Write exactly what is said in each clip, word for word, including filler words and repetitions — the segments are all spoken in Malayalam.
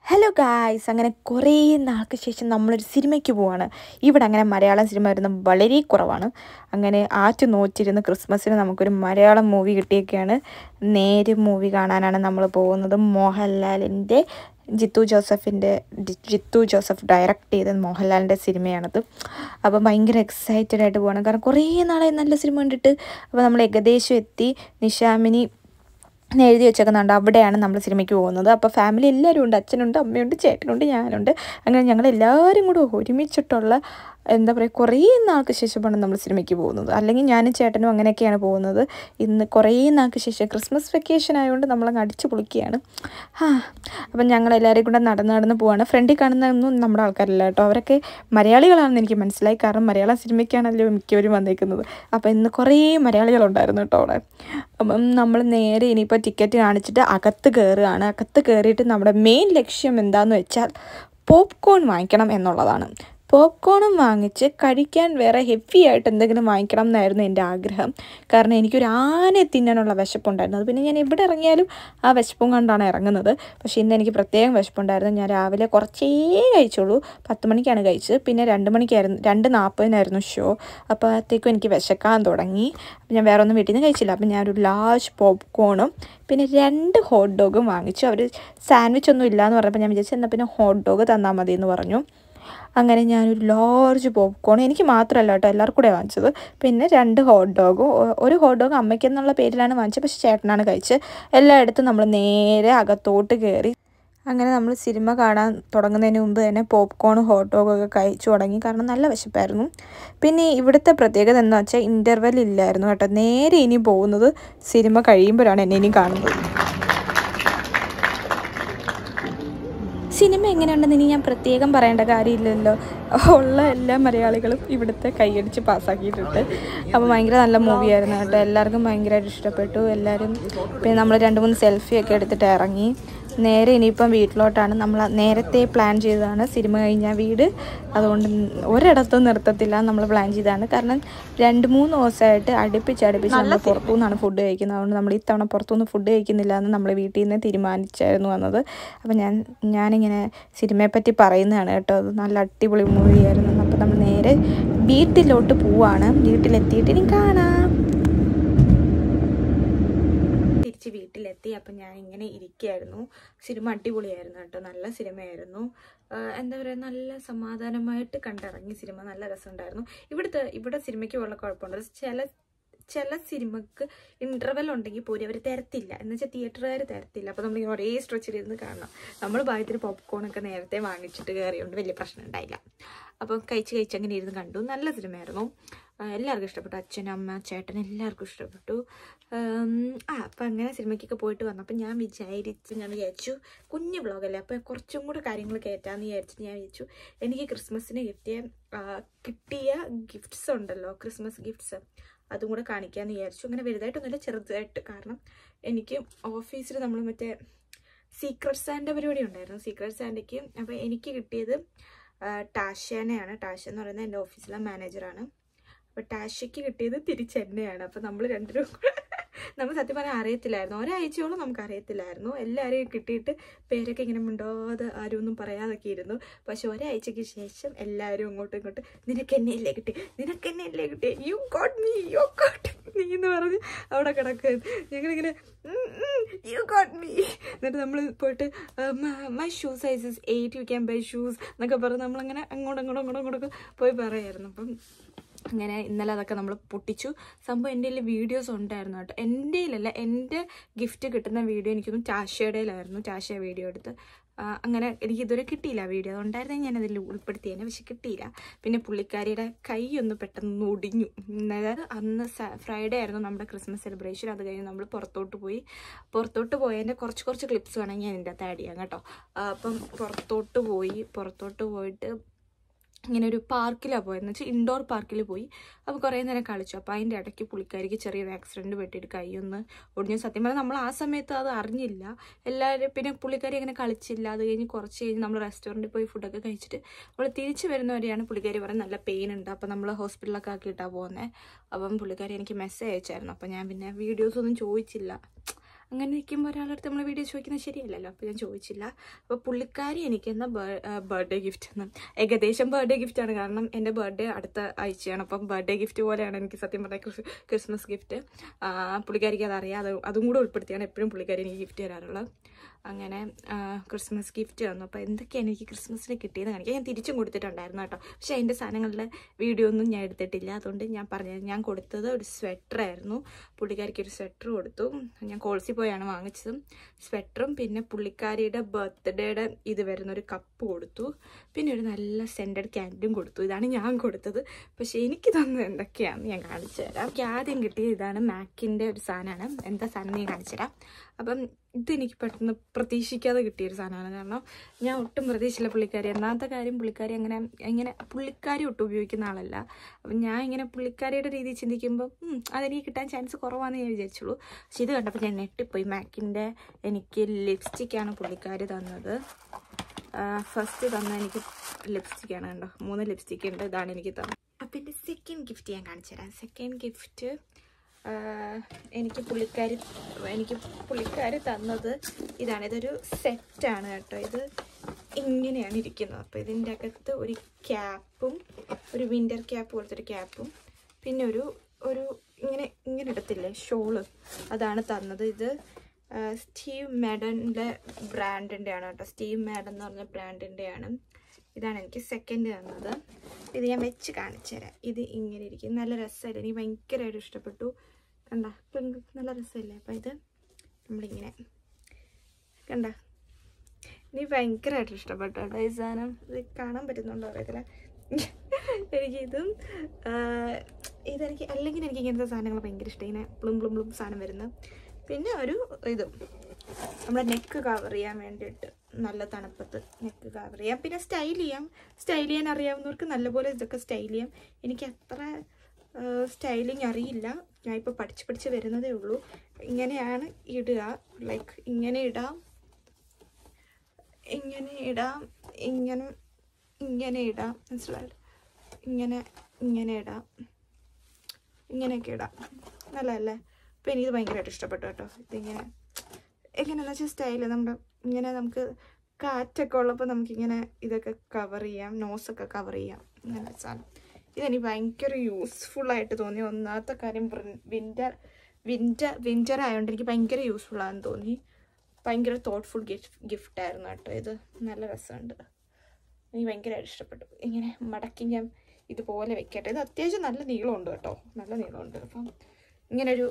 ഹലോ ഗായ്സ്, അങ്ങനെ കുറേ നാൾക്ക് ശേഷം നമ്മളൊരു സിനിമയ്ക്ക് പോവാണ്. ഇവിടെ അങ്ങനെ മലയാളം സിനിമ വരുന്നത് വളരെ കുറവാണ്. അങ്ങനെ ആറ്റു നോറ്റിരുന്ന് ക്രിസ്മസിന് നമുക്കൊരു മലയാളം മൂവി കിട്ടിയൊക്കെയാണ്. നേര് മൂവി കാണാനാണ് നമ്മൾ പോകുന്നത്. മോഹൻലാലിൻ്റെ ജിത്തു ജോസഫിൻ്റെ ജിത്തു ജോസഫ് ഡയറക്റ്റ് ചെയ്ത മോഹൻലാലിൻ്റെ സിനിമയാണത്. അപ്പോൾ ഭയങ്കര എക്സൈറ്റഡ് ആയിട്ട് പോകണം, കാരണം കുറേ നാളായി നല്ല സിനിമ കണ്ടിട്ട്. അപ്പോൾ നമ്മൾ ഏകദേശം എത്തി. നിശാമിനി എഴുതി വെച്ചേക്കുന്നുണ്ട്, അവിടെയാണ് നമ്മൾ സിനിമയ്ക്ക് പോകുന്നത്. അപ്പോൾ ഫാമിലി എല്ലാവരും ഉണ്ട്, അച്ഛനുണ്ട്, അമ്മയുണ്ട്, ചേട്ടനുണ്ട്, ഞാനുണ്ട്. അങ്ങനെ ഞങ്ങളെല്ലാവരും കൂടെ ഒരുമിച്ചിട്ടുള്ള എന്താ പറയുക, കുറേ നാൾക്ക് ശേഷമാണ് നമ്മൾ സിനിമയ്ക്ക് പോകുന്നത്. അല്ലെങ്കിൽ ഞാനും ചേട്ടനും അങ്ങനെയൊക്കെയാണ് പോകുന്നത്. ഇന്ന് കുറേ നാൾക്ക് ശേഷം ക്രിസ്മസ് വെക്കേഷൻ ആയതുകൊണ്ട് നമ്മളങ്ങ് അടിച്ച് പൊളിക്കുകയാണ്. ആ അപ്പം ഞങ്ങളെല്ലാവരും കൂടെ നടന്ന് നടന്ന് പോവാണ്. ഫ്രണ്ടിൽ കാണുന്നതൊന്നും നമ്മുടെ ആൾക്കാരല്ല കേട്ടോ, അവരൊക്കെ മലയാളികളാണെന്ന് എനിക്ക് മനസ്സിലായി. കാരണം മലയാളം സിനിമയ്ക്കാണല്ലോ മിക്കവരും വന്നേക്കുന്നത്. അപ്പോൾ ഇന്ന് കുറേ മലയാളികളുണ്ടായിരുന്നു കേട്ടോ അവിടെ. അപ്പം നമ്മൾ നേരെ ഇനിയിപ്പോൾ ടിക്കറ്റ് കാണിച്ചിട്ട് അകത്ത് കയറുകയാണ്. അകത്ത് കയറിയിട്ട് നമ്മുടെ മെയിൻ ലക്ഷ്യം എന്താണെന്ന് വെച്ചാൽ പോപ്കോൺ വാങ്ങിക്കണം എന്നുള്ളതാണ്. പോപ്കോണും വാങ്ങിച്ച് കഴിക്കാൻ വേറെ ഹെവി ആയിട്ട് എന്തെങ്കിലും വാങ്ങിക്കണം എന്നായിരുന്നു എൻ്റെ ആഗ്രഹം. കാരണം എനിക്കൊരു ആനയെ തിന്നാനുള്ള വിശപ്പുണ്ടായിരുന്നു. അത് പിന്നെ ഞാൻ എവിടെ ഇറങ്ങിയാലും ആ വിശപ്പും കണ്ടാണ് ഇറങ്ങുന്നത്. പക്ഷേ ഇന്ന് എനിക്ക് പ്രത്യേകം വിശപ്പുണ്ടായിരുന്നു. ഞാൻ രാവിലെ കുറച്ചേ കഴിച്ചുള്ളൂ, പത്ത് മണിക്കാണ് കഴിച്ചത്. പിന്നെ രണ്ട് മണിക്കായിരുന്നു രണ്ട് നാൽപ്പതിനായിരുന്നു ഷോ. അപ്പോഴത്തേക്കും എനിക്ക് വിശക്കാൻ തുടങ്ങി. അപ്പം ഞാൻ വേറെ ഒന്നും വീട്ടിൽ നിന്ന് കഴിച്ചില്ല. അപ്പം ഞാനൊരു ലാർജ് പോപ്കോണും പിന്നെ രണ്ട് ഹോട്ട് ഡോഗും വാങ്ങിച്ചു. അവർ സാൻഡ്വിച്ച് ഒന്നും ഇല്ലയെന്ന് പറഞ്ഞപ്പോൾ ഞാൻ വിചാരിച്ചു എന്നാൽ പിന്നെ ഹോട്ട് ഡോഗ് തന്നാൽ മതി എന്ന് പറഞ്ഞു. അങ്ങനെ ഞാനൊരു ലാർജ് പോപ്കോൺ, എനിക്ക് മാത്രമല്ല കേട്ടോ, എല്ലാവർക്കും കൂടെ വാങ്ങിച്ചത്. പിന്നെ രണ്ട് ഹോട്ട് ഡോഗും. ഒരു ഹോട്ട് ഡോഗ് അമ്മയ്ക്ക് എന്നുള്ള പേരിലാണ് വാങ്ങിച്ചത്, പക്ഷേ ചേട്ടനാണ് കഴിച്ചത്. എല്ലായിടത്തും നമ്മൾ നേരെ അകത്തോട്ട് കയറി. അങ്ങനെ നമ്മൾ സിനിമ കാണാൻ തുടങ്ങുന്നതിന് മുമ്പ് തന്നെ പോപ്കോണും ഹോട്ട് ഡോഗും ഒക്കെ കഴിച്ചു തുടങ്ങി, കാരണം നല്ല വിശപ്പായിരുന്നു. പിന്നെ ഇവിടുത്തെ പ്രത്യേകത എന്താ വെച്ചാൽ ഇൻ്റർവെൽ ഇല്ലായിരുന്നു കേട്ടോ. നേരെ ഇനി പോകുന്നത് സിനിമ കഴിയുമ്പോഴാണ് എന്നെ ഇനി കാണുന്നത്. സിനിമ എങ്ങനെയുണ്ടെന്ന് ഇനി ഞാൻ പ്രത്യേകം പറയേണ്ട കാര്യമില്ലല്ലോ, ഉള്ള എല്ലാ മലയാളികളും ഇവിടുത്തെ കൈയടിച്ച് പാസ്സാക്കിയിട്ടുണ്ട്. അപ്പോൾ ഭയങ്കര നല്ല മൂവിയായിരുന്നു കേട്ടോ, എല്ലാവർക്കും ഭയങ്കരമായിട്ട് ഇഷ്ടപ്പെട്ടു. എല്ലാവരും പിന്നെ നമ്മൾ രണ്ട് മൂന്ന് സെൽഫിയൊക്കെ എടുത്തിട്ട് ഇറങ്ങി. നേരെ ഇനിയിപ്പം വീട്ടിലോട്ടാണ്. നമ്മൾ നേരത്തെ പ്ലാൻ ചെയ്തതാണ് സിനിമ കഴിഞ്ഞാൽ വീട്, അതുകൊണ്ട് ഒരിടത്തും നിർത്തത്തില്ല, നമ്മൾ പ്ലാൻ ചെയ്തതാണ്. കാരണം രണ്ട് മൂന്ന് ദിവസമായിട്ട് അടുപ്പിച്ച് അടുപ്പിച്ച് നമ്മൾ പുറത്തു നിന്നാണ് ഫുഡ് കഴിക്കുന്നത്. അതുകൊണ്ട് നമ്മൾ ഇത്തവണ പുറത്തുനിന്ന് ഫുഡ് കഴിക്കുന്നില്ല എന്ന് നമ്മൾ വീട്ടിൽ നിന്ന് തീരുമാനിച്ചായിരുന്നു വന്നത്. അപ്പോൾ ഞാൻ ഞാനിങ്ങനെ സിനിമയെപ്പറ്റി പറയുന്നതാണ് കേട്ടോ, അത് നല്ല അടിപൊളി മൂവിയായിരുന്നു. അപ്പോൾ നമ്മൾ നേരെ വീട്ടിലോട്ട് പോവാണ്. വീട്ടിലെത്തിയിട്ട് ഇനി കാണാം. തിരിച്ച് വീട്ടിലെത്തി. അപ്പം ഞാൻ ഇങ്ങനെ ഇരിക്കുകയായിരുന്നു. സിനിമ അടിപൊളിയായിരുന്നു കേട്ടോ, നല്ല സിനിമയായിരുന്നു. എന്താ പറയുക, നല്ല സമാധാനമായിട്ട് കണ്ടിറങ്ങി സിനിമ, നല്ല രസമുണ്ടായിരുന്നു. ഇവിടുത്തെ ഇവിടെ സിനിമയ്ക്ക് ഉള്ള കുഴപ്പമുണ്ട്, ചില ചില സിനിമക്ക് ഇൻ്റർവെൽ ഉണ്ടെങ്കിൽ പോലും അവർ തരത്തില്ല, എന്ന് വെച്ചാൽ തിയേറ്ററുകാർ തരത്തില്ല. അപ്പോൾ നമ്മൾ ഒരേ സ്ട്രെച്ചിലിരുന്ന് കാണണം. നമ്മൾ ഭാഗ്യത്തിന് പോപ്കോണൊക്കെ നേരത്തെ വാങ്ങിച്ചിട്ട് കയറിയോണ്ട് വലിയ പ്രശ്നം ഉണ്ടായില്ല. അപ്പം കഴിച്ച് കഴിച്ച് അങ്ങനെ ഇരുന്ന് കണ്ടു. നല്ല സിനിമയായിരുന്നു, എല്ലാവർക്കും ഇഷ്ടപ്പെട്ടു. അച്ഛൻ, അമ്മ, ചേട്ടൻ എല്ലാവർക്കും ഇഷ്ടപ്പെട്ടു. ആ അപ്പം അങ്ങനെ സിനിമയ്ക്കൊക്കെ പോയിട്ട് വന്നപ്പോൾ ഞാൻ വിചാരിച്ചു ഞാൻ വിചാരിച്ചു കുഞ്ഞ് വ്ളോഗല്ലേ, അപ്പോൾ കുറച്ചും കൂടെ കാര്യങ്ങൾ കയറ്റാമെന്ന് വിചാരിച്ചിട്ട് ഞാൻ വിചാരിച്ചു എനിക്ക് ക്രിസ്മസിന് കിട്ടിയ കിട്ടിയ ഗിഫ്റ്റ്സ് ഉണ്ടല്ലോ, ക്രിസ്മസ് ഗിഫ്റ്റ്സ്, അതും കൂടെ കാണിക്കാമെന്ന് വിചാരിച്ചു. അങ്ങനെ വലുതായിട്ടൊന്നുമില്ല, ചെറുതായിട്ട്. കാരണം എനിക്ക് ഓഫീസിൽ നമ്മൾ മറ്റേ സീക്രട്ട് സാൻഡ പരിപാടി ഉണ്ടായിരുന്നു, സീക്രട്ട് സാൻഡയ്ക്ക്. അപ്പോൾ എനിക്ക് കിട്ടിയത് ടാഷ്യാനെയാണ്. ടാഷ്യ എന്ന് പറയുന്നത് എൻ്റെ ഓഫീസിലെ മാനേജറാണ്. അപ്പോൾ ടാഷ്യയ്ക്ക് കിട്ടിയത് തിരിച്ചെന്നെയാണ്. അപ്പോൾ നമ്മൾ രണ്ടുപേരും നമ്മൾ സത്യം പറഞ്ഞാൽ അറിയത്തില്ലായിരുന്നു, ഒരാഴ്ചയോളം നമുക്ക് അറിയത്തില്ലായിരുന്നു. എല്ലാവരെയും കിട്ടിയിട്ട് പേരൊക്കെ ഇങ്ങനെ മിണ്ടാതെ ആരും ഒന്നും പറയാതൊക്കെ ഇരുന്നു. പക്ഷെ ഒരാഴ്ചയ്ക്ക് ശേഷം എല്ലാവരും അങ്ങോട്ടും ഇങ്ങോട്ടും നിനക്ക് എന്നെയല്ലേ കിട്ടി, നിനക്ക് എന്നെയല്ലേ കിട്ടി, you got me you got me എന്ന് പറഞ്ഞ് അവിടെ കിടക്കുക. ഞങ്ങളിങ്ങനെ യു ഗോട്ട് മീ. എന്നിട്ട് നമ്മൾ പോയിട്ട് my shoe sizes eight, you can buy shoes എന്നൊക്കെ പറഞ്ഞ് നമ്മളങ്ങനെ അങ്ങോട്ടും അങ്ങോട്ടും അങ്ങോട്ടും അങ്ങോട്ടൊക്കെ പോയി പറയായിരുന്നു. അപ്പം അങ്ങനെ ഇന്നലെ അതൊക്കെ നമ്മൾ പൊട്ടിച്ചു. സംഭവം എൻ്റെ കയ്യിൽ വീഡിയോസ് ഉണ്ടായിരുന്നു കേട്ടോ, എൻ്റെ കയ്യിലല്ല, എൻ്റെ ഗിഫ്റ്റ് കിട്ടുന്ന വീഡിയോ എനിക്കൊന്നും ടാഷ്യയുടെയിലായിരുന്നു. ടാഷ്യ വീഡിയോ എടുത്ത് അങ്ങനെ എനിക്ക് ഇതുവരെ കിട്ടിയില്ല വീഡിയോ, അതുണ്ടായിരുന്നെങ്കിൽ ഞാനതിൽ ഉൾപ്പെടുത്തിയേനെ, പക്ഷെ കിട്ടിയില്ല. പിന്നെ പുള്ളിക്കാരിയുടെ കൈ ഒന്ന് പെട്ടെന്ന് ഒടിഞ്ഞു. അതായത് അന്ന് ഫ്രൈഡേ ആയിരുന്നു നമ്മുടെ ക്രിസ്മസ് സെലിബ്രേഷൻ. അത് കഴിഞ്ഞ് നമ്മൾ പുറത്തോട്ട് പോയി. പുറത്തോട്ട് പോയതിൻ്റെ കുറച്ച് കുറച്ച് ക്ലിപ്സ് വേണമെങ്കിൽ ഞാൻ എൻ്റെ അകത്ത് ആഡ് ചെയ്യാം കേട്ടോ. അപ്പം പുറത്തോട്ട് പോയി പുറത്തോട്ട് പോയിട്ട് ഇങ്ങനെ ഒരു പാർക്കിലാണ് പോയതെന്ന് വെച്ചാൽ ഇൻഡോർ പാർക്കിൽ പോയി. അപ്പോൾ കുറേ നേരം കളിച്ചു. അപ്പോൾ അതിൻ്റെ ഇടയ്ക്ക് പുള്ളിക്കാരിക്ക് ചെറിയൊരു ആക്സിഡൻറ്റ് പറ്റിയിട്ട് കൈയൊന്ന് ഒടിഞ്ഞു. സത്യം പറഞ്ഞാൽ നമ്മൾ ആ സമയത്ത് അത് അറിഞ്ഞില്ല എല്ലാവരും. പിന്നെ പുള്ളിക്കാരി അങ്ങനെ കളിച്ചില്ല. അത് കഴിഞ്ഞ് കുറച്ച് കഴിഞ്ഞ് നമ്മൾ റെസ്റ്റോറൻറ്റിൽ പോയി ഫുഡൊക്കെ കഴിച്ചിട്ട് നമ്മൾ തിരിച്ച് വരുന്നവരെയാണ് പുള്ളിക്കാരി പറയുന്നത് നല്ല പെയിൻ ഉണ്ട്, അപ്പോൾ നമ്മൾ ഹോസ്പിറ്റലൊക്കെ ആക്കിയിട്ടാണ് പോകുന്നത്. അപ്പം പുള്ളിക്കാരി എനിക്ക് മെസ്സേജ് അയച്ചായിരുന്നു. അപ്പോൾ ഞാൻ പിന്നെ വീഡിയോസൊന്നും ചോദിച്ചില്ല, അങ്ങനെ നിൽക്കുമ്പോൾ ഒരാളടുത്ത് നമ്മൾ വീഡിയോ ചോദിക്കുന്നത് ശരിയല്ലല്ലോ. അപ്പോൾ ഞാൻ ചോദിച്ചില്ല. അപ്പോൾ പുള്ളിക്കാരി എനിക്ക് എന്നാ ബർത്ത്ഡേ ഗിഫ്റ്റ് എന്ന്, ഏകദേശം ബർത്ത്ഡേ ഗിഫ്റ്റാണ്, കാരണം എൻ്റെ ബർത്ത്ഡേ അടുത്ത ആഴ്ചയാണ്. അപ്പം ബർത്ത്ഡേ ഗിഫ്റ്റ് പോലെയാണ് എനിക്ക് സത്യം പറഞ്ഞാൽ ക്രിസ്മസ് ഗിഫ്റ്റ്. പുള്ളിക്കാരിക്ക് അതറിയാം, അത് അതും കൂടെ ഉൾപ്പെടുത്തിയാണ് എപ്പോഴും പുള്ളിക്കാരി എനിക്ക് ഗിഫ്റ്റ് തരാറുള്ളത്. അങ്ങനെ ക്രിസ്മസ് ഗിഫ്റ്റ് തന്നു. അപ്പോൾ എന്തൊക്കെയാണ് എനിക്ക് ക്രിസ്മസിന് കിട്ടിയെന്ന് കാണിക്കാം. ഞാൻ തിരിച്ചും കൊടുത്തിട്ടുണ്ടായിരുന്നു കേട്ടോ, പക്ഷേ അതിൻ്റെ സാധനങ്ങളുടെ വീഡിയോ ഒന്നും ഞാൻ എടുത്തിട്ടില്ല. അതുകൊണ്ട് ഞാൻ പറഞ്ഞത്, ഞാൻ കൊടുത്തത് ഒരു സ്വെറ്ററായിരുന്നു. പുള്ളിക്കാരിക്ക് ഒരു സ്വെറ്റർ കൊടുത്തു. ഞാൻ കോൾസി പോയാണ് വാങ്ങിച്ചത്. സ്വെറ്ററും പിന്നെ പുള്ളിക്കാരിയുടെ ബർത്ത്ഡേയുടെ ഇത് വരുന്നൊരു കപ്പ് കൊടുത്തു. പിന്നെ ഒരു നല്ല സെൻറ്റഡ് ക്യാൻഡും കൊടുത്തു. ഇതാണ് ഞാൻ കൊടുത്തത്. പക്ഷേ എനിക്ക് തന്നത് എന്തൊക്കെയാണെന്ന് ഞാൻ കാണിച്ചു തരാം. എനിക്ക് ആദ്യം കിട്ടിയത് ഇതാണ്, മാക്കിൻ്റെ ഒരു സാധനമാണ്. എന്താ സാധനം ഞാൻ കാണിച്ചു തരാം. അപ്പം ഇതെനിക്ക് പെട്ടെന്ന് പ്രതീക്ഷിക്കാതെ കിട്ടിയൊരു സാധനമാണ്. കാരണം ഞാൻ ഒട്ടും പ്രതീക്ഷിച്ചില്ല പുള്ളിക്കാരി. ഒന്നാമത്തെ കാര്യം, പുള്ളിക്കാരി അങ്ങനെ ഇങ്ങനെ പുള്ളിക്കാരി ഒട്ടും ഉപയോഗിക്കുന്ന ആളല്ല. അപ്പം ഞാൻ ഇങ്ങനെ പുള്ളിക്കാരിയുടെ രീതിയിൽ ചിന്തിക്കുമ്പോൾ അതെനിക്ക് കിട്ടാൻ ചാൻസ് കുറവാണെന്ന് ഞാൻ വിചാരിച്ചുള്ളൂ. പക്ഷെ ഇത് കണ്ടപ്പോൾ ഞാൻ ഞെട്ടിപ്പോയി. മാക്കിൻ്റെ എനിക്ക് ലിപ്സ്റ്റിക്കാണ് പുള്ളിക്കാരി തന്നത്. ഫസ്റ്റ് തന്ന എനിക്ക് ലിപ്സ്റ്റിക്കാണ്, കണ്ടോ, മൂന്ന് ലിപ്സ്റ്റിക്ക് ഉണ്ട്. ഇതാണ് എനിക്ക് തന്നത്. അപ്പം എൻ്റെ സെക്കൻഡ് ഗിഫ്റ്റ് ഞാൻ കാണിച്ചു തരാം. സെക്കൻഡ് ഗിഫ്റ്റ് എനിക്ക് പുള്ളിക്കാരി എനിക്ക് പുള്ളിക്കാരി തന്നത് ഇതാണ്. ഇതൊരു സെറ്റാണ് കേട്ടോ. ഇത് ഇങ്ങനെയാണ് ഇരിക്കുന്നത്. അപ്പോൾ ഇതിൻ്റെ അകത്ത് ഒരു ക്യാപ്പും, ഒരു വിൻ്റർ ക്യാപ്പ് പോലത്തെ ഒരു ക്യാപ്പും, പിന്നെ ഒരു ഒരു ഇങ്ങനെ ഇങ്ങനെ ഇടത്തില്ലേ ഷോള്, അതാണ് തന്നത്. ഇത് സ്റ്റീവ് മാഡൻ്റെ ബ്രാൻഡിൻ്റെ ആണ് കേട്ടോ. സ്റ്റീവ് മാഡൻ എന്ന് പറഞ്ഞ ബ്രാൻഡിൻ്റെയാണ്. ഇതാണ് എനിക്ക് സെക്കൻഡ് തന്നത്. ഇത് ഞാൻ വെച്ച് കാണിച്ചു തരാം. ഇത് ഇങ്ങനെ ഇരിക്കും, നല്ല രസമല്ലേ, എനിക്ക് ഭയങ്കരമായിട്ട് ഇഷ്ടപ്പെട്ടു. കണ്ട, നല്ല രസമല്ലേ. അപ്പം ഇത് നമ്മളിങ്ങനെ കണ്ട, എനിക്ക് ഭയങ്കരമായിട്ട് ഇഷ്ടപ്പെട്ടു കേട്ടോ ഈ സാധനം. ഇത് കാണാൻ പറ്റുന്നുണ്ടോ അറിയത്തില്ല. എനിക്കിതും ഇതെനിക്ക് അല്ലെങ്കിൽ എനിക്ക് ഇങ്ങനത്തെ സാധനങ്ങൾ ഭയങ്കര ഇഷ്ടം, ഇങ്ങനെ പ്ലും പ്ലും പ്ലും സാധനം വരുന്നത്. പിന്നെ ഒരു ഇതും നമ്മുടെ നെക്ക് കവർ ചെയ്യാൻ വേണ്ടിയിട്ട്, നല്ല തണുപ്പത്ത് നെക്ക് കവർ ചെയ്യാം. പിന്നെ സ്റ്റൈൽ ചെയ്യാം. സ്റ്റൈൽ ചെയ്യാൻ അറിയാവുന്നവർക്ക് നല്ലപോലെ ഇതൊക്കെ സ്റ്റൈൽ ചെയ്യാം. എനിക്ക് അത്ര സ്റ്റൈലിങ് അറിയില്ല, ഞാൻ ഇപ്പോൾ പഠിച്ച് പഠിച്ച് വരുന്നതേ ഉള്ളൂ. ഇങ്ങനെയാണ് ഇടുക, ലൈക്ക് ഇങ്ങനെ ഇടാം, ഇങ്ങനെ ഇടാം, ഇങ്ങനെ ഇങ്ങനെ ഇടാം, മനസ്സിലായിട്ട് ഇങ്ങനെ ഇങ്ങനെ ഇടാം, ഇങ്ങനെയൊക്കെ ഇടാം. നല്ലതല്ലേ? അപ്പോൾ എനിക്കിത് ഭയങ്കരമായിട്ട് ഇഷ്ടപ്പെട്ടു കേട്ടോ. ഇതിങ്ങനെ എങ്ങനെയാണെന്ന് വെച്ചാൽ സ്റ്റൈല് നമ്മുടെ ഇങ്ങനെ നമുക്ക് കാറ്റൊക്കെ ഉള്ളപ്പോൾ നമുക്കിങ്ങനെ ഇതൊക്കെ കവർ ചെയ്യാം, നോസൊക്കെ കവർ ചെയ്യാം, ഇങ്ങനെ സാധനം. ഇതെനിക്ക് ഭയങ്കര യൂസ്ഫുള്ളായിട്ട് തോന്നി. ഒന്നാമത്തെ കാര്യം വിൻ്റർ വിൻ്റർ വിൻ്റർ ആയതുകൊണ്ട് എനിക്ക് ഭയങ്കര യൂസ്ഫുള്ളാണെന്ന് തോന്നി. ഭയങ്കര തോട്ട്ഫുൾ ഗിഫ്റ്റ് ഗിഫ്റ്റായിരുന്നു കേട്ടോ. ഇത് നല്ല രസമുണ്ട്, എനിക്ക് ഭയങ്കരമായിട്ട് ഇഷ്ടപ്പെട്ടു. ഇങ്ങനെ മടക്കി ഞാൻ ഇതുപോലെ വെക്കട്ടെ. ഇത് അത്യാവശ്യം നല്ല നീളമുണ്ട് കേട്ടോ, നല്ല നീളമുണ്ട്. അപ്പം ഇങ്ങനൊരു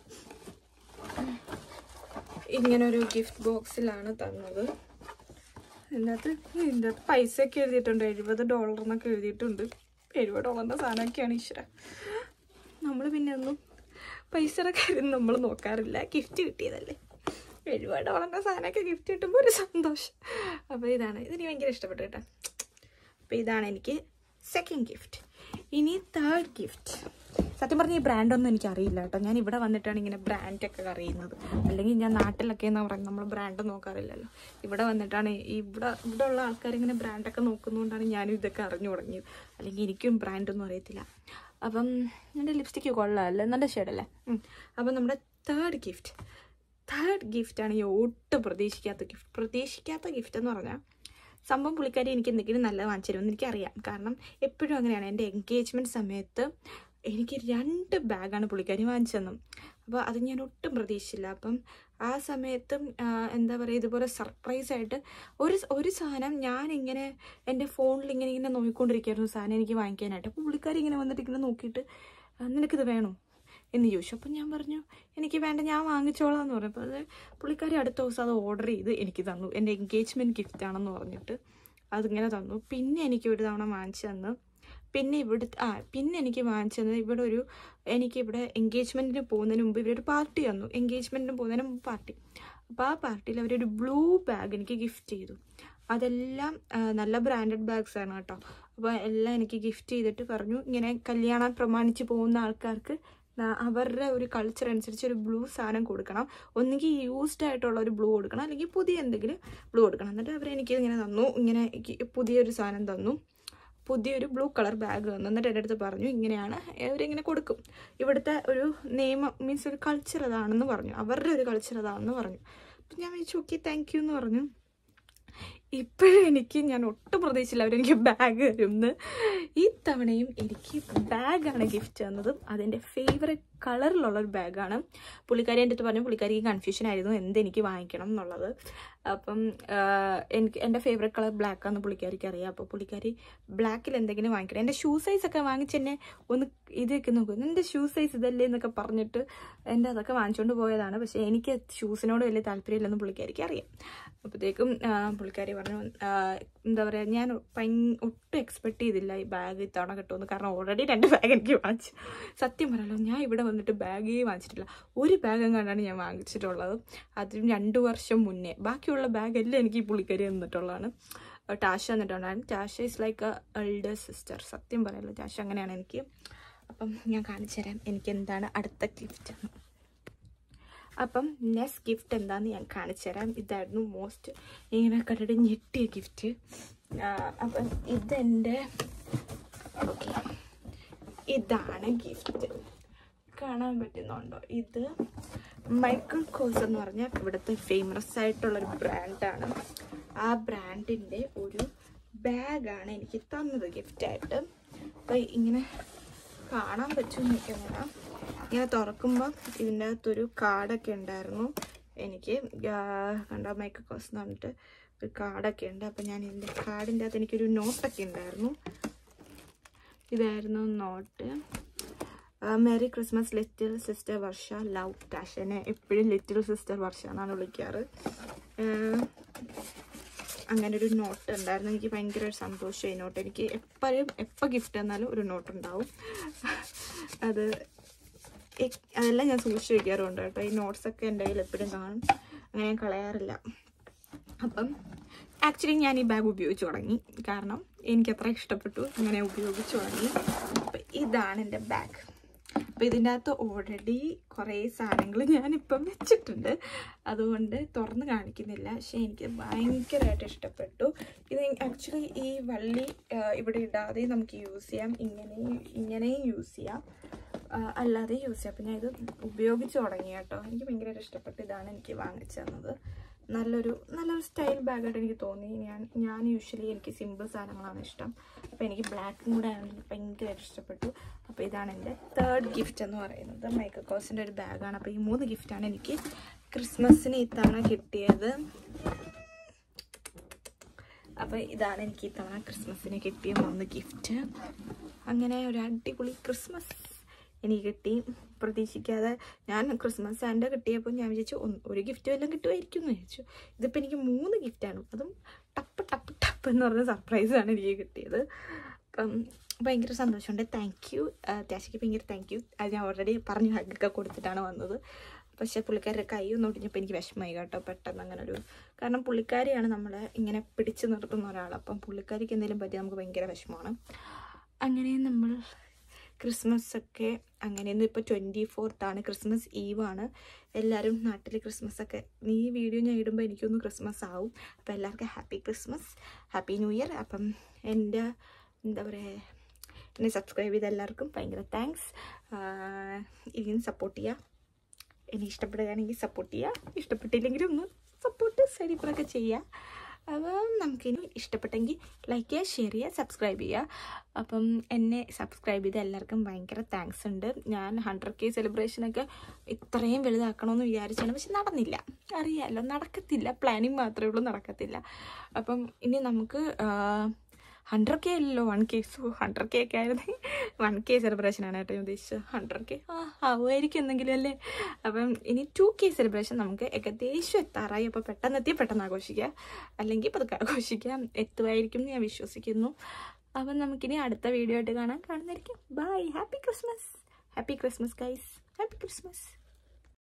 ഇങ്ങനൊരു ഗിഫ്റ്റ് ബോക്സിലാണ് തന്നത്. ഇതിനകത്ത് ഇതിൻ്റെ അകത്ത് പൈസയൊക്കെ എഴുതിയിട്ടുണ്ട്, എഴുപത് ഡോളർ എന്നൊക്കെ എഴുതിയിട്ടുണ്ട്. എഴുപത് ഡോളറിൻ്റെ സാധനമൊക്കെയാണ് ഈശ്വര. നമ്മൾ പിന്നെ ഒന്നും പൈസയുടെ കാര്യം നമ്മൾ നോക്കാറില്ല, ഗിഫ്റ്റ് കിട്ടിയതല്ലേ. എഴുപത് ഡോളറിൻ്റെ സാധനമൊക്കെ ഗിഫ്റ്റ് കിട്ടുമ്പോൾ ഒരു സന്തോഷം. അപ്പോൾ ഇതാണ്, ഇതെനിക്ക് ഭയങ്കര ഇഷ്ടപ്പെട്ടു കേട്ടോ. അപ്പോൾ ഇതാണ് എനിക്ക് സെക്കൻഡ് ഗിഫ്റ്റ്. ഇനി തേർഡ് ഗിഫ്റ്റ്. സത്യം പറഞ്ഞാൽ ഈ ബ്രാൻഡൊന്നും എനിക്കറിയില്ല കേട്ടോ. ഞാൻ ഇവിടെ വന്നിട്ടാണ് ഇങ്ങനെ ബ്രാൻഡൊക്കെ അറിയുന്നത്. അല്ലെങ്കിൽ ഞാൻ നാട്ടിലൊക്കെ എന്ന് പറയുന്നത് നമ്മൾ ബ്രാൻഡ് നോക്കാറില്ലല്ലോ. ഇവിടെ വന്നിട്ടാണ് ഇവിടെ ഇവിടെ ഉള്ള ആൾക്കാർ ഇങ്ങനെ ബ്രാൻഡൊക്കെ നോക്കുന്നതുകൊണ്ടാണ് ഞാനും ഇതൊക്കെ അറിഞ്ഞു തുടങ്ങിയത്. അല്ലെങ്കിൽ എനിക്കും ബ്രാൻഡൊന്നും അറിയത്തില്ല. അപ്പം എൻ്റെ ലിപ്സ്റ്റിക്ക് കൊള്ളാമല്ലേ, നല്ല ഷെയ്ഡല്ലേ. അപ്പം നമ്മുടെ തേർഡ് ഗിഫ്റ്റ് തേർഡ് ഗിഫ്റ്റാണ് ഈ ഒട്ടും പ്രതീക്ഷിക്കാത്ത ഗിഫ്റ്റ്. പ്രതീക്ഷിക്കാത്ത ഗിഫ്റ്റ് എന്ന് പറഞ്ഞാൽ സംഭവം പുള്ളിക്കാരി എനിക്ക് എന്തെങ്കിലും നല്ലത് വാങ്ങിച്ചു തരുമെന്ന് എനിക്കറിയാം. കാരണം എപ്പോഴും അങ്ങനെയാണ്. എൻ്റെ എൻഗേജ്മെൻറ്റ് സമയത്ത് എനിക്ക് രണ്ട് ബാഗാണ് പുള്ളിക്കാരി വാങ്ങിച്ചു തന്നു. അപ്പോൾ അത് ഞാൻ ഒട്ടും പ്രതീക്ഷിച്ചില്ല. അപ്പം ആ സമയത്തും എന്താ പറയുക, ഇതുപോലെ സർപ്രൈസായിട്ട് ഒരു ഒരു സാധനം ഞാനിങ്ങനെ എൻ്റെ ഫോണിൽ ഇങ്ങനെ ഇങ്ങനെ നോക്കിക്കൊണ്ടിരിക്കുകയായിരുന്നു സാധനം എനിക്ക് വാങ്ങിക്കാനായിട്ട്. അപ്പോൾ പുള്ളിക്കാരി ഇങ്ങനെ വന്നിട്ട് ഇങ്ങനെ നോക്കിയിട്ട് നിനക്കിത് വേണോ എന്ന് ചോദിച്ചു. അപ്പം ഞാൻ പറഞ്ഞു എനിക്ക് വേണ്ട, ഞാൻ വാങ്ങിച്ചോളാം എന്ന് പറഞ്ഞു. അപ്പോൾ അത് പുള്ളിക്കാരി അടുത്ത ദിവസം അത് ഓർഡർ ചെയ്ത് എനിക്ക് തന്നു. എൻ്റെ എൻഗേജ്മെൻറ്റ് ഗിഫ്റ്റാണെന്ന് പറഞ്ഞിട്ട് അതിങ്ങനെ തന്നു. പിന്നെ എനിക്ക് ഒരു തവണ വാങ്ങിച്ചു തന്നു. പിന്നെ ഇവിടെ ആ പിന്നെ എനിക്ക് വാങ്ങിച്ചു തന്നത് ഇവിടെ ഒരു എനിക്കിവിടെ എൻഗേജ്മെൻറ്റിന് പോകുന്നതിന് മുമ്പ് ഇവരൊരു പാർട്ടി തന്നു. എൻഗേജ്മെൻറ്റിന് പോകുന്നതിന് മുമ്പ് പാർട്ടി. അപ്പോൾ ആ പാർട്ടിയിൽ അവരൊരു ബ്ലൂ ബാഗ് എനിക്ക് ഗിഫ്റ്റ് ചെയ്തു. അതെല്ലാം നല്ല ബ്രാൻഡഡ് ബാഗ്സാണ് കേട്ടോ. അപ്പോൾ എല്ലാം എനിക്ക് ഗിഫ്റ്റ് ചെയ്തിട്ട് പറഞ്ഞു ഇങ്ങനെ കല്യാണം പ്രമാണിച്ച് പോകുന്ന ആൾക്കാർക്ക് അവരുടെ ഒരു കൾച്ചർ അനുസരിച്ച് ഒരു ബ്ലൂ സാധനം കൊടുക്കണം. ഒന്നുകിൽ യൂസ്ഡ് ആയിട്ടുള്ള ഒരു ബ്ലൂ കൊടുക്കണം, അല്ലെങ്കിൽ പുതിയ എന്തെങ്കിലും ബ്ലൂ കൊടുക്കണം. എന്നിട്ട് അവരെനിക്ക് ഇങ്ങനെ തന്നു, ഇങ്ങനെ പുതിയൊരു സാധനം തന്നു. പുതിയൊരു ബ്ലൂ കളർ ബാഗ് വന്നു. എന്നിട്ട് എൻ്റെ അടുത്ത് പറഞ്ഞു ഇങ്ങനെയാണ് അവരിങ്ങനെ കൊടുക്കും, ഇവിടുത്തെ ഒരു നിയമം മീൻസ് ഒരു കൾച്ചർ അതാണെന്ന് പറഞ്ഞു, അവരുടെ ഒരു കൾച്ചർ അതാണെന്ന് പറഞ്ഞു. അപ്പം ഞാൻ വിളിച്ചു ഓക്കെ താങ്ക് യു എന്ന് പറഞ്ഞു. ഇപ്പോഴും എനിക്ക് ഞാൻ ഒട്ടും പ്രതീക്ഷിച്ചില്ല അവരെനിക്ക് ബാഗ് തരുമെന്ന്. ഈ തവണയും എനിക്ക് ബാഗാണ് ഗിഫ്റ്റ് തന്നതും അതിൻ്റെ ഫേവറേറ്റ് കളറിലുള്ളൊരു ബാഗാണ്. പുള്ളിക്കാരി എൻ്റെ അടുത്ത് പറഞ്ഞു പുള്ളിക്കാരിക്ക് കൺഫ്യൂഷൻ ആയിരുന്നു എന്തെനിക്ക് വാങ്ങിക്കണം എന്നുള്ളത്. അപ്പം എനിക്ക് എൻ്റെ ഫേവറേറ്റ് കളർ ബ്ലാക്കാണെന്ന് പുള്ളിക്കാരിക്ക് അറിയാം. അപ്പോൾ പുള്ളിക്കാരി ബ്ലാക്കിൽ എന്തെങ്കിലും വാങ്ങിക്കണം. എൻ്റെ ഷൂ സൈസൊക്കെ വാങ്ങിച്ചെന്നെ ഒന്ന് ഇതൊക്കെ നോക്കും, എൻ്റെ ഷൂ സൈസ് ഇതല്ലേ എന്നൊക്കെ പറഞ്ഞിട്ട് എൻ്റെ അതൊക്കെ വാങ്ങിച്ചുകൊണ്ട് പോയതാണ്. പക്ഷേ എനിക്ക് ഷൂസിനോട് വലിയ താല്പര്യമില്ലെന്ന് പുള്ളിക്കാരിക്ക് അറിയാം. അപ്പോഴത്തേക്കും പുള്ളിക്കാരി പറഞ്ഞു എന്താ പറയുക, ഞാൻ ഒട്ടും എക്സ്പെക്ട് ചെയ്തില്ല ഈ ബാഗ് ഇത്തവണ കിട്ടുമെന്ന്. കാരണം ഓൾറെഡി രണ്ട് ബാഗ് എനിക്ക് വാങ്ങിച്ചു. സത്യം പറയല്ലോ, ഞാൻ ഇവിടെ വന്നിട്ട് ബാഗേ വാങ്ങിച്ചിട്ടില്ല. ഒരു ബാഗ് എങ്ങാണ്ടാണ് ഞാൻ വാങ്ങിച്ചിട്ടുള്ളത്, അതും രണ്ടു വർഷം മുന്നേ. ബാക്കിയുള്ള ബാഗ് എല്ലാം എനിക്ക് ഈ പുള്ളിക്കാരി തന്നിട്ടുള്ളതാണ്. ടാഷ തന്നിട്ടുണ്ടായിരുന്നു. Tasha is like a elder sister. സത്യം പറയല്ലോ, ടാഷ അങ്ങനെയാണ് എനിക്ക്. അപ്പം ഞാൻ കാണിച്ചു തരാം എനിക്ക് എന്താണ് അടുത്ത ഗിഫ്റ്റ്. അപ്പം നെക്സ്റ്റ് ഗിഫ്റ്റ് എന്താണെന്ന് ഞാൻ കാണിച്ചു തരാം. ഇതായിരുന്നു മോസ്റ്റ് ഇങ്ങനെ കണ്ടിട്ട് ഞെട്ടിയ ഗിഫ്റ്റ്. അപ്പം ഇതെൻ്റെ ഓക്കെ ഇതാണ് ഗിഫ്റ്റ്. കാണാൻ പറ്റുന്നുണ്ടോ? ഇത് മൈക്കിൾ കോഴ്സ് എന്ന് പറഞ്ഞാൽ ഇവിടുത്തെ ഫേമസ് ആയിട്ടുള്ളൊരു ബ്രാൻഡാണ്. ആ ബ്രാൻഡിൻ്റെ ഒരു ബാഗാണ് എനിക്ക് തന്നത് ഗിഫ്റ്റായിട്ട്. അപ്പം ഇങ്ങനെ കാണാൻ പറ്റുമെന്ന് എനിക്കങ്ങനെ ഇങ്ങനെ തുറക്കുമ്പോൾ ഇതിൻ്റെ അകത്തൊരു കാർഡൊക്കെ ഉണ്ടായിരുന്നു. എനിക്ക് കണ്ട മൈക്കിൾ കോഴ്സ് എന്ന് പറഞ്ഞിട്ട് ഒരു കാർഡൊക്കെ ഉണ്ട്. അപ്പം ഞാൻ ഇതിൻ്റെ കാർഡിൻ്റെ അകത്ത് എനിക്കൊരു നോട്ടൊക്കെ ഉണ്ടായിരുന്നു. ഇതായിരുന്നു note. Merry Christmas little sister Varsha, love Tasha. എന്നെ എപ്പോഴും ലിറ്റിൽ സിസ്റ്റർ വർഷ എന്നാണ് വിളിക്കാറ്. അങ്ങനെ ഒരു നോട്ട് ഉണ്ടായിരുന്നു. എനിക്ക് ഭയങ്കര ഒരു സന്തോഷം ഈ നോട്ട്. എനിക്ക് എപ്പോഴും എപ്പോൾ ഗിഫ്റ്റ് തന്നാലും ഒരു നോട്ട് ഉണ്ടാവും. അത് അതെല്ലാം ഞാൻ സൂക്ഷിച്ച് വയ്ക്കാറുണ്ട് കേട്ടോ. ഈ നോട്ട്സൊക്കെ എൻ്റെ കയ്യിൽ എപ്പോഴും കാണും, അങ്ങനെ ഞാൻ കളയാറില്ല. അപ്പം ആക്ച്വലി ഞാൻ ഈ ബാഗ് ഉപയോഗിച്ച് തുടങ്ങി, കാരണം എനിക്കത്ര ഇഷ്ടപ്പെട്ടു, അങ്ങനെ ഉപയോഗിച്ച് തുടങ്ങി. അപ്പം ഇതാണ് എൻ്റെ ബാഗ്. അപ്പം ഇതിൻ്റെ അകത്ത് ഓൾറെഡി കുറേ സാധനങ്ങൾ ഞാനിപ്പം വെച്ചിട്ടുണ്ട്, അതുകൊണ്ട് തുറന്ന് കാണിക്കുന്നില്ല. പക്ഷേ എനിക്ക് ഭയങ്കരമായിട്ട് ഇഷ്ടപ്പെട്ടു. ഇത് ആക്ച്വലി ഈ വള്ളി ഇവിടെ ഇടാതെ നമുക്ക് യൂസ് ചെയ്യാം, ഇങ്ങനെയും ഇങ്ങനെയും യൂസ് ചെയ്യാം, അല്ലാതെ യൂസ് ചെയ്യാം. അപ്പം ഞാൻ ഇത് ഉപയോഗിച്ച് തുടങ്ങി കേട്ടോ. എനിക്ക് ഭയങ്കരമായിട്ട് ഇഷ്ടപ്പെട്ടു. ഇതാണ് എനിക്ക് വാങ്ങിച്ചു തന്നത്. നല്ലൊരു നല്ലൊരു സ്റ്റൈൽ ബാഗായിട്ട് എനിക്ക് തോന്നി. ഞാൻ ഞാൻ യൂഷ്വലി എനിക്ക് സിമ്പിൾ സാധനങ്ങളാണ് ഇഷ്ടം. അപ്പോൾ എനിക്ക് ബ്ലാക്കും കൂടെ ആണെങ്കിൽ ഭയങ്കരമായിട്ട് ഇഷ്ടപ്പെട്ടു. അപ്പോൾ ഇതാണ് എൻ്റെ തേർഡ് ഗിഫ്റ്റ് എന്ന് പറയുന്നത്. മൈക്കിൾ കോഴ്സിൻ്റെ ഒരു ബാഗാണ്. അപ്പോൾ ഈ മൂന്ന് ഗിഫ്റ്റാണ് എനിക്ക് ക്രിസ്മസിന് ഇത്തവണ കിട്ടിയത്. അപ്പോൾ ഇതാണ് എനിക്ക് ഇത്തവണ ക്രിസ്മസിന് കിട്ടിയ മൂന്ന് ഗിഫ്റ്റ്. അങ്ങനെ ഒരു അടിപൊളി ക്രിസ്മസ് എനിക്ക് കിട്ടി. പ്രതീക്ഷിക്കാതെ ഞാൻ ക്രിസ്മസ് സാൻഡ കിട്ടിയപ്പോൾ ഞാൻ വിചാരിച്ചു ഒരു ഗിഫ്റ്റ് വല്ലതും കിട്ടുമായിരിക്കും എന്ന് വിചാരിച്ചു. ഇതിപ്പോൾ എനിക്ക് മൂന്ന് ഗിഫ്റ്റാണ്, അതും ടപ്പ് ടപ്പ് ടപ്പ് എന്ന് പറഞ്ഞ സർപ്രൈസാണ് എനിക്ക് കിട്ടിയത്. അപ്പം ഭയങ്കര സന്തോഷമുണ്ട്. താങ്ക് യു ടാശയ്ക്ക്, ഭയങ്കര താങ്ക് യു. അത് ഞാൻ ഓൾറെഡി പറഞ്ഞു ഹഗ്ഗൊക്കെ കൊടുത്തിട്ടാണ് വന്നത്. പക്ഷേ പുള്ളിക്കാരുടെ കൈ ഒന്ന് ഒടിഞ്ഞപ്പോൾ എനിക്ക് വിഷമമായി കേട്ടോ പെട്ടെന്ന്. അങ്ങനെ ഒരു കാരണം പുള്ളിക്കാരിയാണ് നമ്മളെ ഇങ്ങനെ പിടിച്ചു നിർത്തുന്ന ഒരാൾ. അപ്പം പുള്ളിക്കാരിക്ക് എന്തെങ്കിലും പറ്റി നമുക്ക് ഭയങ്കര വിഷമമാണ്. അങ്ങനെ നമ്മൾ ക്രിസ്മസ് ഒക്കെ അങ്ങനെ ഇന്ന് ഇപ്പോൾ ട്വൻറ്റി ഫോർത്താണ്, ക്രിസ്മസ് ഈവാണ്. എല്ലാവരും നാട്ടിൽ ക്രിസ്മസ് ഒക്കെ ഈ വീഡിയോ ഞാൻ ഇടുമ്പോൾ എനിക്കൊന്ന് ക്രിസ്മസ് ആവും. അപ്പോൾ എല്ലാവർക്കും happy Christmas, happy new year. അപ്പം എൻ്റെ എന്താ പറയുക, എന്നെ സബ്സ്ക്രൈബ് ചെയ്ത എല്ലാവർക്കും ഭയങ്കര താങ്ക്സ്. ഇനിയും സപ്പോർട്ട് ചെയ്യുക. എന്നെ ഇഷ്ടപ്പെടുകയാണെങ്കിൽ സപ്പോർട്ട് ചെയ്യുക, ഇഷ്ടപ്പെട്ടില്ലെങ്കിലും ഒന്ന് സപ്പോർട്ട് സൈഡിൽ ചെയ്യുക. അപ്പം നമുക്കിനി ഇഷ്ടപ്പെട്ടെങ്കിൽ ലൈക്ക് ചെയ്യുക, ഷെയർ ചെയ്യുക, സബ്സ്ക്രൈബ് ചെയ്യുക. അപ്പം എന്നെ സബ്സ്ക്രൈബ് ചെയ്ത എല്ലാവർക്കും ഭയങ്കര താങ്ക്സ് ഉണ്ട്. ഞാൻ ഹൺഡ്രഡ് കെ സെലിബ്രേഷനൊക്കെ ഇത്രയും വലുതാക്കണമെന്ന് വിചാരിച്ചാണ്, പക്ഷെ നടന്നില്ല. അറിയാമല്ലോ, നടക്കത്തില്ല. പ്ലാനിങ് മാത്രമേ ഉള്ളൂ, നടക്കത്തില്ല. അപ്പം ഇനി നമുക്ക് ഹൺഡ്രഡ് കെ അല്ലല്ലോ one K. So hundred K ഒക്കെ ആയിരുന്നു വൺ കെ സെലിബ്രേഷനാണ് കേട്ടോ ഞാൻ ഉദ്ദേശിച്ചത്. ഹൺഡ്രഡ് കെ ആ ആവുമായിരിക്കും എന്തെങ്കിലും അല്ലേ. അപ്പം ഇനി ടു കെ സെലിബ്രേഷൻ നമുക്ക് ഏകദേശം എത്താറായി. അപ്പോൾ പെട്ടെന്ന് എത്തി പെട്ടെന്ന് ആഘോഷിക്കുക, അല്ലെങ്കിൽ പതുക്കെ ആഘോഷിക്കാം. എത്തുമായിരിക്കും എന്ന് ഞാൻ വിശ്വസിക്കുന്നു. അപ്പം നമുക്കിനി അടുത്ത വീഡിയോ ആയിട്ട് കാണാൻ കാണുന്നതായിരിക്കും. Bye. Happy Christmas. Happy Christmas guys. Happy Christmas.